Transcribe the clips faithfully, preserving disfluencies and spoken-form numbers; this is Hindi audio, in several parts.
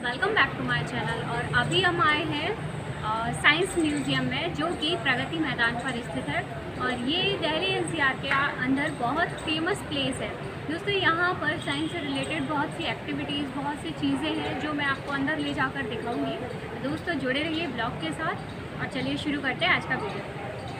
Welcome back to my channel. और अभी हम आए हैं साइंस म्यूज़ियम में, जो कि प्रगति मैदान पर स्थित है। और ये दिल्ली एनसीआर के अंदर बहुत फेमस प्लेस है दोस्तों। यहाँ पर साइंस से रिलेटेड बहुत सी एक्टिविटीज़, बहुत सी चीज़ें हैं जो मैं आपको अंदर ले जाकर दिखाऊंगी। दोस्तों जुड़े रहिए ब्लॉग के साथ और चलिए शुरू करते हैं आज का वीडियो।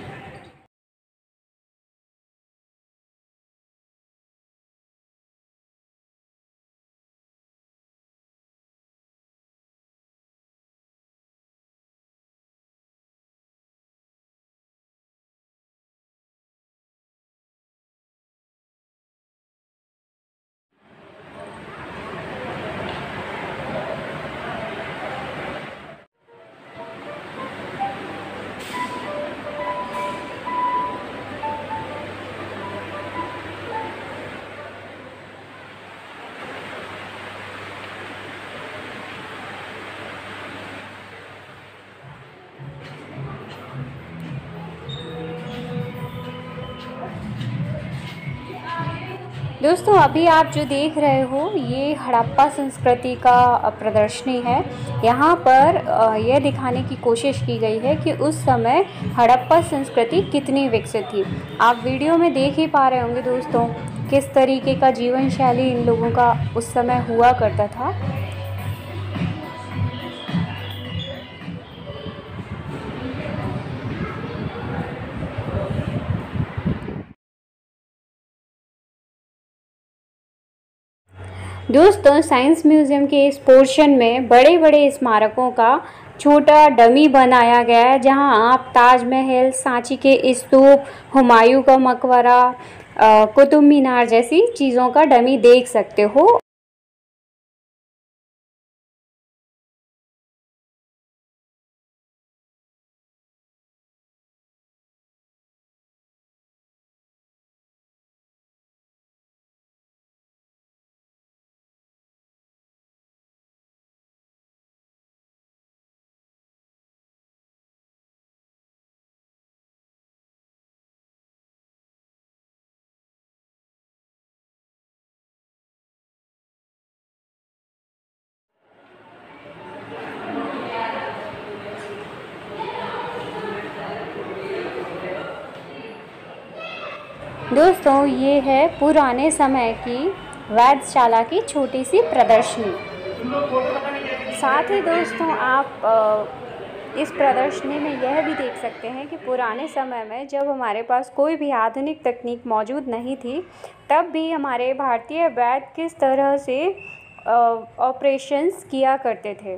दोस्तों अभी आप जो देख रहे हो ये हड़प्पा संस्कृति का प्रदर्शनी है। यहाँ पर यह दिखाने की कोशिश की गई है कि उस समय हड़प्पा संस्कृति कितनी विकसित थी। आप वीडियो में देख ही पा रहे होंगे दोस्तों किस तरीके का जीवन शैली इन लोगों का उस समय हुआ करता था। दोस्तों साइंस म्यूज़ियम के इस पोर्शन में बड़े बड़े स्मारकों का छोटा डमी बनाया गया है, जहां आप ताजमहल, सांची के स्तूप, हुमायूं का मकबरा, कुतुब मीनार जैसी चीज़ों का डमी देख सकते हो। दोस्तों ये है पुराने समय की वेधशाला की छोटी सी प्रदर्शनी। साथ ही दोस्तों आप इस प्रदर्शनी में यह भी देख सकते हैं कि पुराने समय में जब हमारे पास कोई भी आधुनिक तकनीक मौजूद नहीं थी, तब भी हमारे भारतीय वैद्य किस तरह से ऑपरेशंस किया करते थे।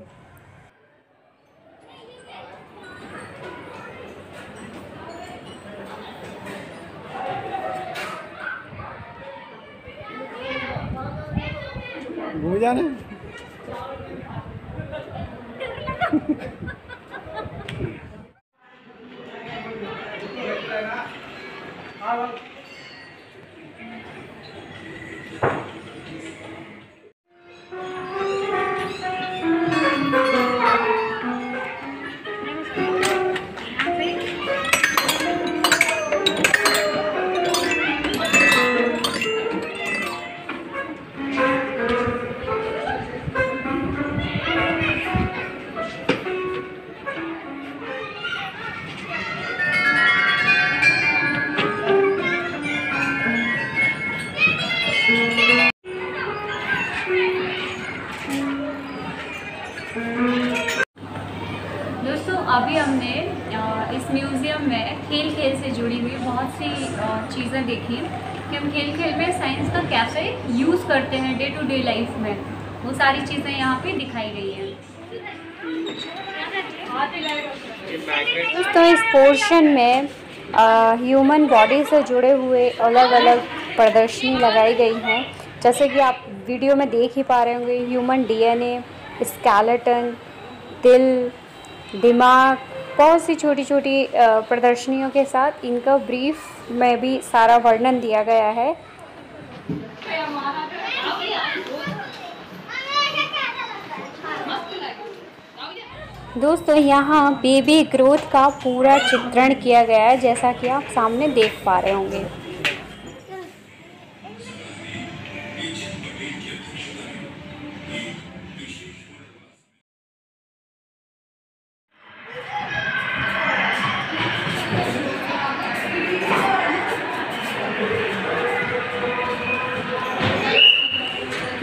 घूम जाने दोस्तों अभी हमने इस म्यूज़ियम में खेल खेल से जुड़ी हुई बहुत सी चीज़ें देखी कि हम खेल खेल में साइंस का कैसे यूज़ करते हैं डे टू डे लाइफ में। वो सारी चीज़ें यहाँ पे दिखाई गई हैं। दोस्तों इस पोर्शन में ह्यूमन बॉडी से जुड़े हुए अलग अलग प्रदर्शनी लगाई गई हैं। जैसे कि आप वीडियो में देख ही पा रहे होंगे, ह्यूमन डीएनए, स्केलेटन, दिल, दिमाग, बहुत सी छोटी छोटी प्रदर्शनियों के साथ इनका ब्रीफ में भी सारा वर्णन दिया गया है। दोस्तों यहाँ बेबी ग्रोथ का पूरा चित्रण किया गया है, जैसा कि आप सामने देख पा रहे होंगे।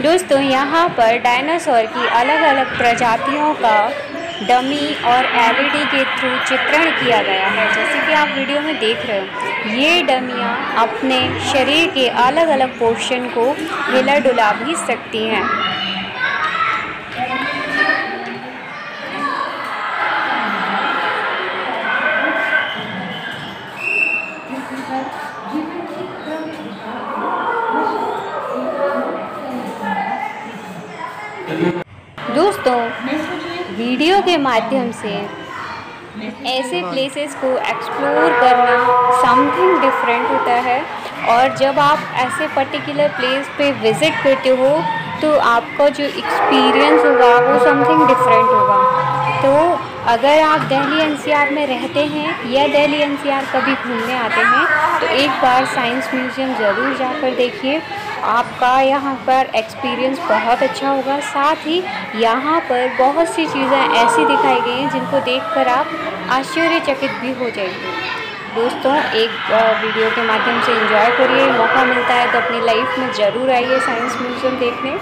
दोस्तों यहाँ पर डायनासोर की अलग अलग प्रजातियों का डमी और एलईडी के थ्रू चित्रण किया गया है। जैसे कि आप वीडियो में देख रहे हो, ये डमियाँ अपने शरीर के अलग अलग पोर्शन को हिला डुला भी सकती हैं। दोस्तों वीडियो के माध्यम से ऐसे प्लेसेस को एक्सप्लोर करना समथिंग डिफरेंट होता है, और जब आप ऐसे पर्टिकुलर प्लेस पे विज़िट करते हो तो आपका जो एक्सपीरियंस होगा वो समथिंग डिफरेंट होगा। तो अगर आप दिल्ली एनसीआर में रहते हैं या दिल्ली एनसीआर कभी घूमने आते हैं तो एक बार साइंस म्यूज़ियम ज़रूर जाकर देखिए, आपका यहाँ पर एक्सपीरियंस बहुत अच्छा होगा। साथ ही यहाँ पर बहुत सी चीज़ें ऐसी दिखाई गई हैं जिनको देखकर आप आश्चर्यचकित भी हो जाएंगे। दोस्तों एक वीडियो के माध्यम से एंजॉय करिए, मौका मिलता है तो अपनी लाइफ में ज़रूर आइए साइंस म्यूज़ियम देखने।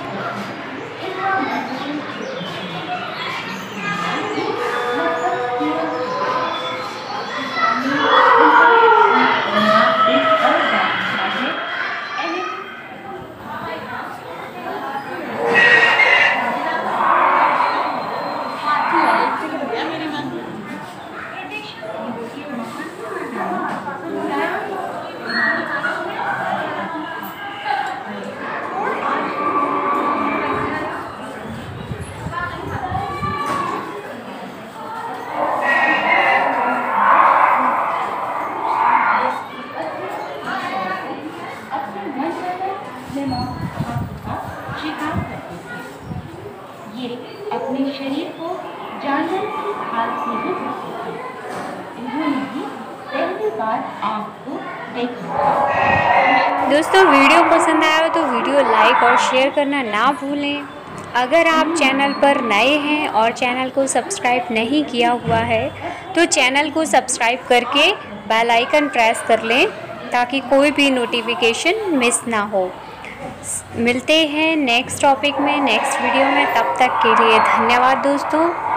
ये अपने शरीर को जानवर की खाल से ही सकते हैं। इन्होंने भी पहली बार आपको देखा। दोस्तों वीडियो पसंद आया हो तो वीडियो लाइक और शेयर करना ना भूलें। अगर आप चैनल पर नए हैं और चैनल को सब्सक्राइब नहीं किया हुआ है तो चैनल को सब्सक्राइब करके बेल आइकन प्रेस कर लें ताकि कोई भी नोटिफिकेशन मिस ना हो। मिलते हैं नेक्स्ट टॉपिक में, नेक्स्ट वीडियो में। तब तक के लिए धन्यवाद दोस्तों।